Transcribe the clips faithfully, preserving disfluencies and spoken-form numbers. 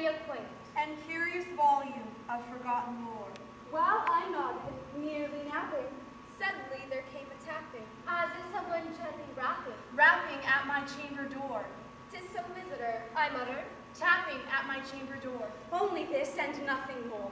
many a quaint and curious volume of forgotten lore. While I nodded, nearly napping, suddenly there came a tapping, as if someone gently rapping. Rapping at my chamber door. "'Tis some visitor," I muttered, tapping at my chamber door. Only this and nothing more.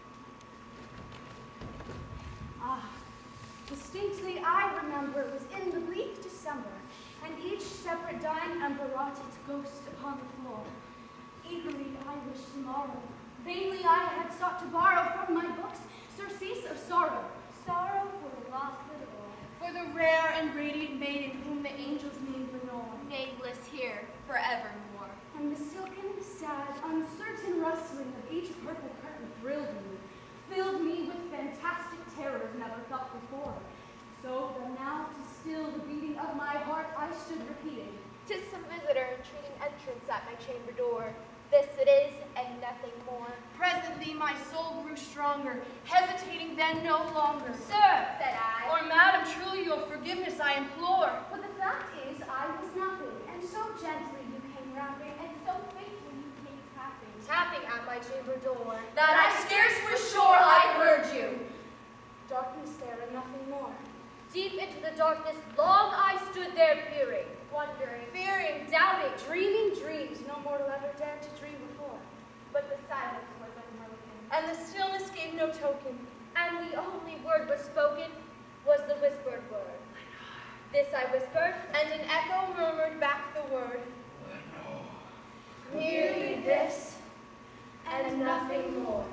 Ah, distinctly I remember it was in the bleak December, and each separate dying ember wrought its ghost upon the floor. Eagerly I wished tomorrow. Vainly I had sought to borrow from my books surcease of sorrow. Sorrow for the lost little one. For the rare and radiant maiden whom the angels named Lenore. nameless here forevermore. And the silken, sad, uncertain rustling of each purple curtain thrilled me, filled me with fantastic terrors never felt before. So that now to still the beating of my heart I stood repeating, "'Tis some visitor entreating entrance at my chamber door. This it is, and nothing more." Presently my soul grew stronger, hesitating then no longer. "Sir," said I, "Or madam, truly your forgiveness I implore." but the fact is I was nothing, and so gently you came rapping, and so faintly you came tapping. tapping at my chamber door, that I scarce was sure I heard you. Darkness there and nothing more. Deep into the darkness, long I stood there peering, wondering, Fearing, doubting, Dreaming dreams no mortal ever dared to dream before. but the silence was unbroken. and the stillness gave no token. And the only word was spoken was the whispered word. This I whispered, And an echo murmured back the word. Merely this and nothing more.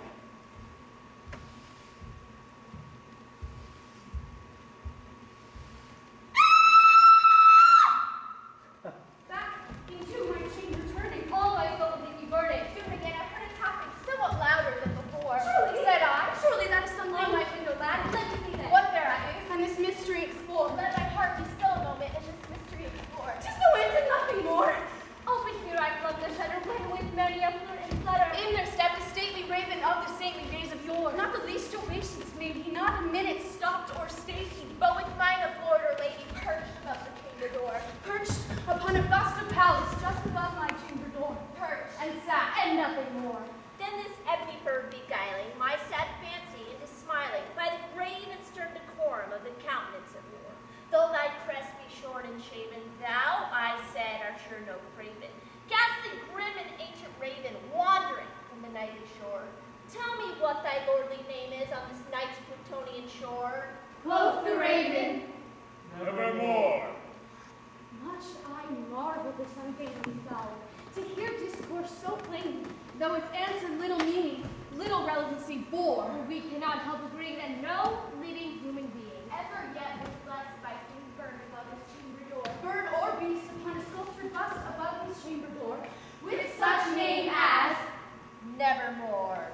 Back into my chamber turning, all my soul deeply burning. Soon again I heard a tapping somewhat louder than before. Surely, said I, surely that is something on my window lattice. Let me see then. What thereat is? and this mystery explore. Let my heart be still a moment and this mystery explore. Tis the wind and nothing more. Open here I flung the shutter, when with many a flirt and flutter. In there stepped a stately raven of the saintly days of yore. Not the least obeisance made he, not a minute stopped or stayed he, But with mine of lord or lady perched above the chamber door. perched upon a Augusta palace just above my chamber door, Perched. and sat, and nothing more. Then this ebony bird beguiling my sad fancy into smiling by the grave and stern decorum of the countenance of yore. Though thy crest be shorn and shaven, thou, I said, art sure no craven. Ghastly, grim, and ancient raven, wandering from the nightly shore. Tell me what thy lordly name is on this night's Plutonian shore. Quoth the raven, Nevermore. much I marvel this unfailing fowl, to hear discourse so plain, though its answer little meaning, little relevancy bore. We cannot help agreeing that no living human being Ever yet was blessed by some bird above his chamber door. Bird or beast upon a sculptured bust above his chamber door, with such name as Nevermore.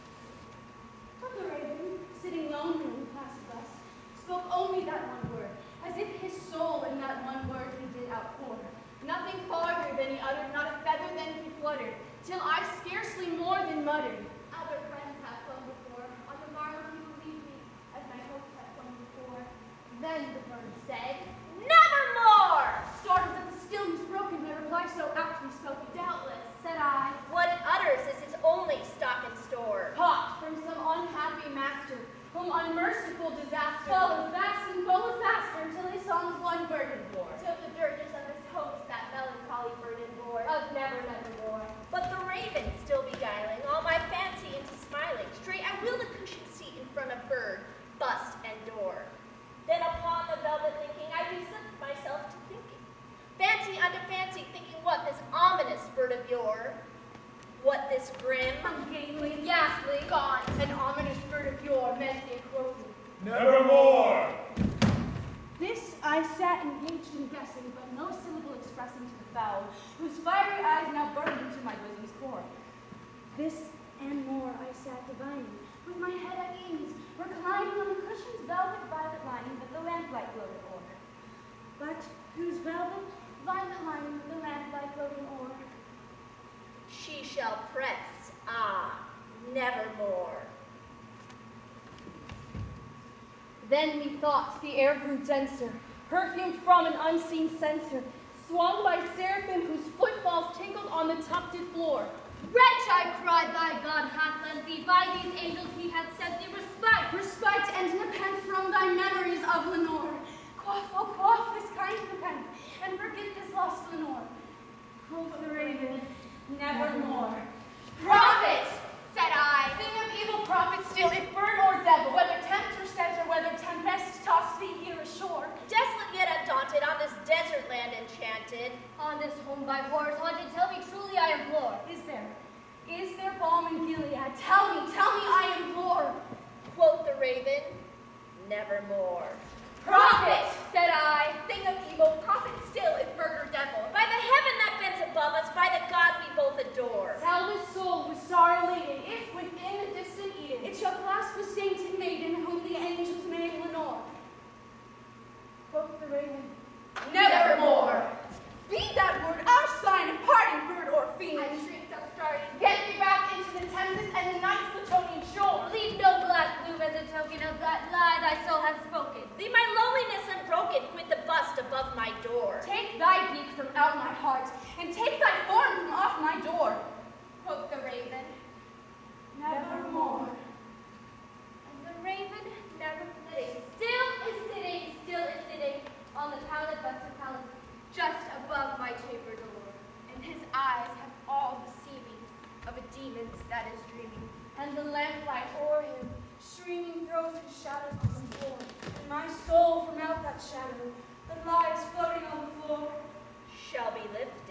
But the raven, sitting lonely in the placid dust, spoke only that one word, as if his soul in that one word he did outpour. Nothing farther than he uttered, not a feather than he fluttered, till I scarcely more than muttered. Other friends have flown before. On the morrow he believed me, as my hopes had flown before. Then the bird said, Nevermore! Startled at the stillness broken, my reply so aptly spoken. "Doubtless," said I, What it utters is its only stock and store. Caught from some unhappy master, whom unmerciful disaster Followed fast and followed faster until his song's one burden bore. till the dirges of his hopes that melancholy burden bore. Of never, never more. But the raven still beguiling all my fancy into smiling. Straight I wheeled a cushioned seat in front of bird, bust, and door. Then upon the velvet linking I beset myself to thinking. Fancy unto fancy, thinking what this ominous bird of yore, what this grim, Ungainly and ghastly, gaunt and ominous bird of yore meant the encroaching. Nevermore. This I sat engaged in guessing, but no syllable expressing to the fowl, whose fiery eyes now burned into my bosom's core. This and more I sat divining, with my head at ease, reclining on the cushion's velvet violet lining that the lamplight gloated o'er. But whose velvet violet lining the lamplight gloating o'er? she shall press, ah, nevermore. Then methought the air grew denser, perfumed from an unseen censer, swung by seraphim whose footfalls tinkled on the tufted floor. Wretch, I cried, thy God hath lent thee. By these angels he hath sent thee respite. Respite and nepent from thy memories of Lenore. Quaff, oh quaff this kind nepent, and forget this lost Lenore. Quoth the raven, nevermore. Prophet, said I. thing of evil prophet still, if bird or devil, whether tempter sent or whether tempest tossed thee here ashore. Desolate yet undaunted, on this desert land enchanted. On this home by horrors haunted, tell me truly, I implore. Is there, is there balm in Gilead? Tell me, tell me, I implore. Quoth the raven, nevermore. Prophet, said I. thing of evil prophet still, if bird or devil. By the heaven that bends above us, by the God we both adore. Tell this soul with sorrow laden, if Within the distant Eden, it shall clasp a sainted maiden whom the angels made Lenore. Quoth the raven, nevermore. be that word our sign of parting, bird or fiend. I shrieked upstarting. Get thee back into the Thames and the night's Plutonian shore. Leave no black bloom as a token of that lie thy soul hath spoken. Leave my loneliness unbroken, quit the bust above my door. Take thy beak from out my heart, and take thy form from off my door. Quoth the raven, Nevermore. And the raven never flitting, still is sitting, still is sitting on the pallid busted palace, just above my chamber door. and his eyes have all the seeming of a demon's that is dreaming. And the lamplight o'er him, streaming throws his shadows on the floor. And my soul from out that shadow that lies floating on the floor Shall be lift